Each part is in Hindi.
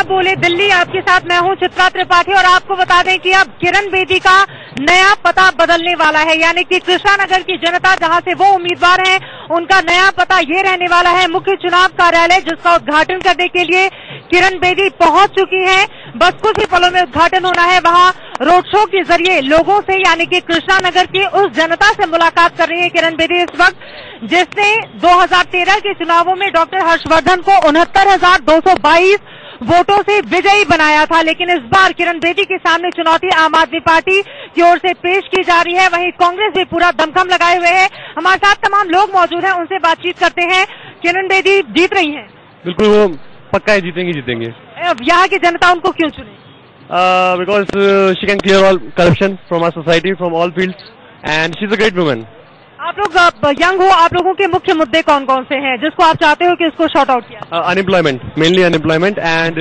आप बोले दिल्ली आपके साथ मैं हूं चित्रा त्रिपाठी, और आपको बता दें कि अब किरण बेदी का नया पता बदलने वाला है, यानी कि कृष्णानगर की जनता जहां से वो उम्मीदवार हैं उनका नया पता ये रहने वाला है मुख्य चुनाव कार्यालय, जिसका उद्घाटन करने के लिए किरण बेदी पहुंच चुकी हैं। बस कुछ ही पलों में उद्घाटन होना है। वहां रोड शो के जरिए लोगों से, यानी कि कृष्णानगर की उस जनता से मुलाकात कर रही है किरण बेदी इस वक्त, जिसने 2013 के चुनावों में डॉक्टर हर्षवर्धन को 69,222 वोटों से विजयी बनाया था। लेकिन इस बार किरण बेदी के सामने चुनौती आम आदमी पार्टी की ओर से पेश की जा रही है। वहीं कांग्रेस भी पूरा दमखम लगाए हुए है। हमारे साथ तमाम लोग मौजूद हैं, उनसे बातचीत करते हैं। किरण बेदी जीत रही हैं? बिल्कुल, वो पक्का है, जीतेंगे। यहाँ की जनता उनको क्यों चुने? Because she can clear all corruption from our society, from all fields, and she's a great woman. आप लोग यंग हो, आप लोगों के मुख्य मुद्दे कौन कौन से हैं जिसको आप चाहते हो कि इसको शॉर्ट आउट किया? Unemployment, mainly unemployment, and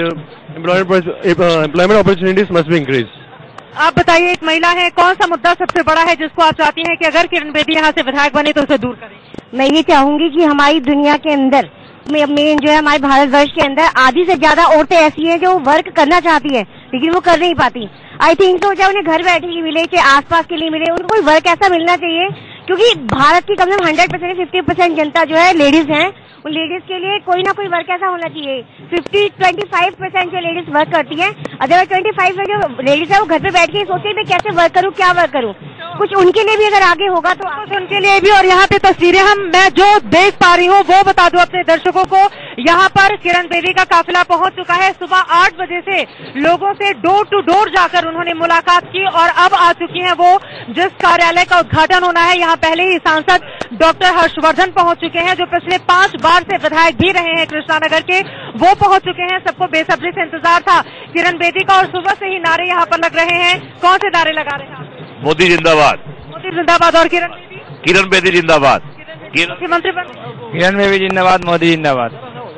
employment opportunities must be increased. आप बताइए, एक महिला है, कौन सा मुद्दा सबसे बड़ा है जिसको आप चाहती हैं कि अगर किरण बेदी यहाँ से विधायक बने तो उसे दूर करें? मैं ये चाहूंगी कि हमारी दुनिया के अंदर मेन जो है हमारे भारतवर्ष के अंदर आधी से ज्यादा औरतें ऐसी हैं जो वर्क करना चाहती हैं लेकिन वो कर नहीं पाती। आई थिंक तो चाहे उन्हें घर बैठे के मिले चाहे आसपास के लिए मिले, उनको कोई वर्क ऐसा मिलना चाहिए, क्योंकि भारत की कम से कम 100% 50% जनता जो है लेडीज हैं। उन लेडीज के लिए कोई ना कोई वर्क ऐसा होना चाहिए। 25% जो लेडीज वर्क करती हैं, अदरवाइज 25% जो लेडीज है वो घर पे बैठ के सोचे मैं कैसे वर्क करूँ, क्या वर्क करूँ। कुछ उनके लिए भी अगर आगे होगा तो कुछ उनके लिए भी। और यहाँ पे तस्वीरें मैं जो देख पा रही हूँ वो बता दूं अपने दर्शकों को, यहाँ पर किरण बेदी का काफिला पहुंच चुका है। सुबह 8 बजे से लोगों से डोर टू डोर जाकर उन्होंने मुलाकात की और अब आ चुकी हैं वो जिस कार्यालय का उद्घाटन होना है। यहाँ पहले ही सांसद डॉक्टर हर्षवर्धन पहुंच चुके हैं, जो पिछले 5 बार से विधायक भी रहे हैं कृष्णानगर के, वो पहुंच चुके हैं। सबको बेसब्री से इंतजार था किरण बेदी का, और सुबह से ही नारे यहाँ पर लग रहे हैं। कौन से नारे लगा रहे हैं? मोदी जिंदाबाद। मोदी जिंदाबाद। और किरण बेदी? किरण बेदी जिंदाबाद। मुख्यमंत्री बन? किरण बेदी जिंदाबाद। मोदी जिंदाबाद।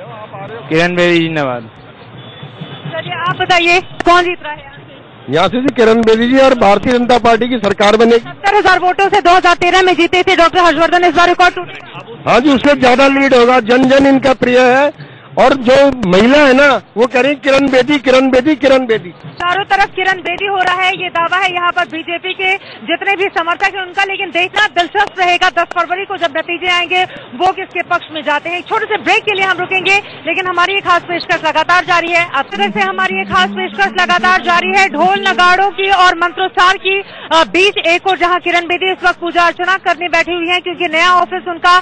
किरण बेदी जिंदाबाद। चलिए आप बताइए कौन जीत रहा है यहाँ से? किरण बेदी जी, और भारतीय जनता पार्टी की सरकार बनेगी। 70,000 वोटों से 2013 में जीते थे डॉक्टर हर्षवर्धन, इस बार रिकॉर्ड टूटेगा। हाँ जी, उससे ज्यादा लीड होगा। जन जन इनका प्रिय है, और जो महिला है ना वो कह रही किरण बेदी, किरण बेदी, किरण बेदी। चारों तरफ किरण बेदी हो रहा है, ये दावा है यहाँ पर बीजेपी के जितने भी समर्थक हैं उनका। लेकिन देखना दिलचस्प रहेगा 10 फरवरी को जब नतीजे आएंगे वो किसके पक्ष में जाते हैं। छोटे से ब्रेक के लिए हम रुकेंगे, लेकिन हमारी ये खास पेशकश लगातार जारी है। अब तक से हमारी ये खास पेशकश लगातार जारी है, ढोल नगाड़ों की और मंत्रोच्चार की बीच एक और जहाँ किरण बेदी इस वक्त पूजा अर्चना करने बैठी हुई है, क्योंकि नया ऑफिस उनका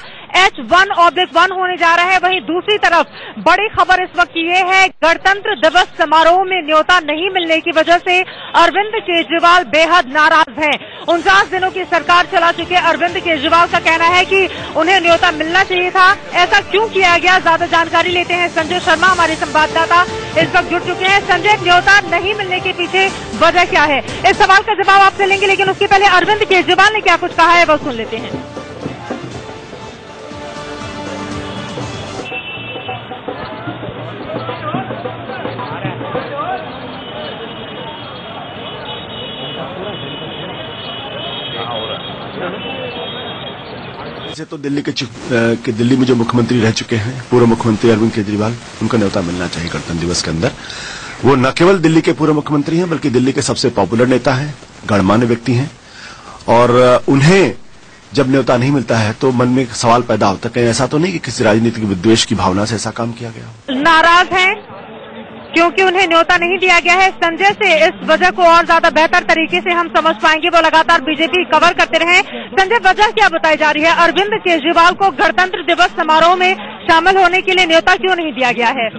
H1/1 होने जा रहा है। वहीं दूसरी तरफ बड़ी खबर इस वक्त ये है, गणतंत्र दिवस समारोह में न्योता नहीं मिलने की वजह से अरविंद केजरीवाल बेहद नाराज हैं। 49 दिनों की सरकार चला चुके अरविंद केजरीवाल का कहना है कि उन्हें न्योता मिलना चाहिए था। ऐसा क्यों किया गया, ज्यादा जानकारी लेते हैं। संजय शर्मा हमारे संवाददाता इस वक्त जुड़ चुके हैं। संजय, न्योता नहीं मिलने के पीछे वजह क्या है? इस सवाल का जवाब आपसे लेंगे, लेकिन उसके पहले अरविंद केजरीवाल ने क्या कुछ कहा है वो सुन लेते हैं। वैसे तो दिल्ली में जो मुख्यमंत्री रह चुके हैं, पूर्व मुख्यमंत्री अरविंद केजरीवाल, उनका न्योता मिलना चाहिए गणतंत्र दिवस के अंदर। वो न केवल दिल्ली के पूर्व मुख्यमंत्री हैं बल्कि दिल्ली के सबसे पॉपुलर नेता हैं, गणमान्य व्यक्ति हैं, और उन्हें जब न्योता नहीं मिलता है तो मन में सवाल पैदा होता है, कहीं ऐसा तो नहीं कि किसी राजनीतिक विद्वेष की भावना से ऐसा काम किया गया। नाराज हैं क्योंकि उन्हें न्योता नहीं दिया गया है। संजय से इस वजह को और ज्यादा बेहतर तरीके से हम समझ पाएंगे, वो लगातार बीजेपी कवर करते रहे। संजय, वजह क्या बताई जा रही है? अरविंद केजरीवाल को गणतंत्र दिवस समारोह में शामिल होने के लिए न्योता क्यों नहीं दिया गया है?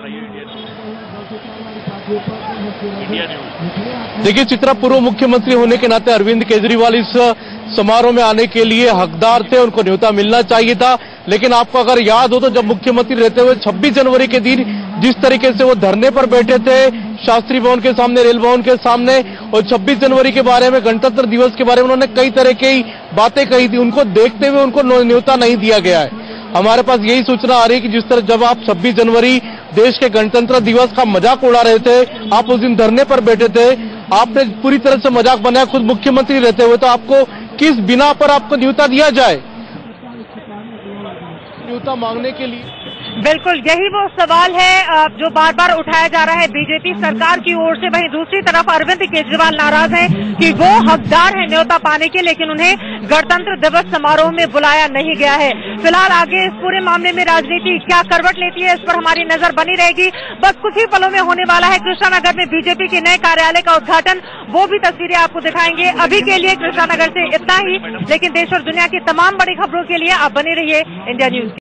देखिए चित्रा, पूर्व मुख्यमंत्री होने के नाते अरविंद केजरीवाल इस समारोह में आने के लिए हकदार थे, उनको न्योता मिलना चाहिए था। लेकिन आपको अगर याद हो तो जब मुख्यमंत्री रहते हुए 26 जनवरी के दिन जिस तरीके से वो धरने पर बैठे थे शास्त्री भवन के सामने, रेल भवन के सामने, और 26 जनवरी के बारे में, गणतंत्र दिवस के बारे में उन्होंने कई तरह की बातें कही थी, उनको देखते हुए उनको न्योता नहीं दिया गया है। हमारे पास यही सूचना आ रही है कि जिस तरह जब आप 26 जनवरी देश के गणतंत्र दिवस का मजाक उड़ा रहे थे, आप उस दिन धरने पर बैठे थे, आपने पूरी तरह से मजाक बनाया खुद मुख्यमंत्री रहते हुए, तो आपको किस बिना पर आपको न्योता दिया जाए? न्योता मांगने के लिए? बिल्कुल यही वो सवाल है जो बार बार उठाया जा रहा है बीजेपी सरकार की ओर से। वहीं दूसरी तरफ अरविंद केजरीवाल नाराज हैं कि वो हकदार हैं न्योता पाने के, लेकिन उन्हें गणतंत्र दिवस समारोह में बुलाया नहीं गया है। फिलहाल आगे इस पूरे मामले में राजनीति क्या करवट लेती है, इस पर हमारी नजर बनी रहेगी। बस कुछ ही पलों में होने वाला है कृष्णानगर में बीजेपी के नए कार्यालय का उद्घाटन, वो भी तस्वीरें आपको दिखाएंगे। अभी के लिए कृष्णानगर से इतना ही, लेकिन देश और दुनिया की तमाम बड़ी खबरों के लिए आप बने रहिए इंडिया न्यूज।